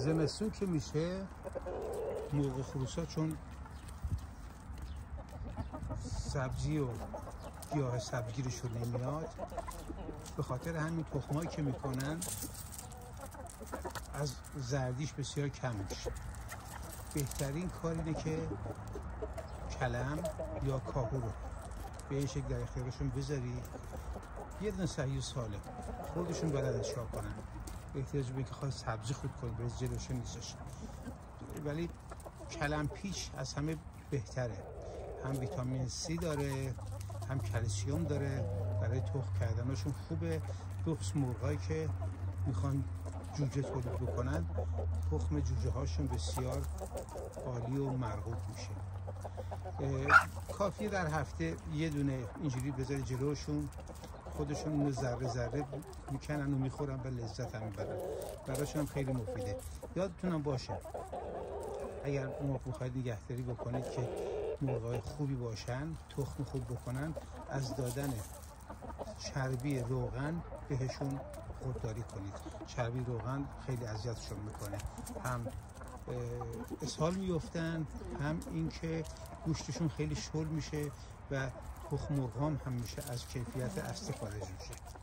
زمستون که میشه مرغ خروس‌ها چون سبزی و گیاه سبزگیرشون نمیاد، به خاطر همین تخمایی که میکنن از زردیش بسیار کم میشه. بهترین کار اینه که کلم یا کاهو رو به این شکل در اختیارشون بذاری، یه دونه صحیح سالم خودشون بلدن چیکار کنن، احتیاج به که خواهی سبزی خود کنی به جلوشون نیستش. ولی کلم پیچ از همه بهتره، هم ویتامین C داره، هم کلسیوم داره، برای تخم کردنشون خوبه. بخصوص مرغایی که میخوان جوجه تولید بکنن، تخم جوجه هاشون بسیار عالی و مرغوب میشه. کافیه در هفته یه دونه اینجوری بذاری جلوشون، خودشون اینو ذره ذره میکنن و میخورن و لذت هم میبرن. براشون هم خیلی مفیده. یادتونم باشه اگر مرغ میخواید نگهداری بکنید که مرغای خوبی باشن، تخم خوب بکنن، از دادن چربی روغن بهشون خودداری کنید. چربی روغن خیلی اذیتشون میکنه، هم اسهال میفتن، هم اینکه گوشتشون خیلی شل میشه و تخم مرغ هم میشه از کیفیت اصلی خارج میشه.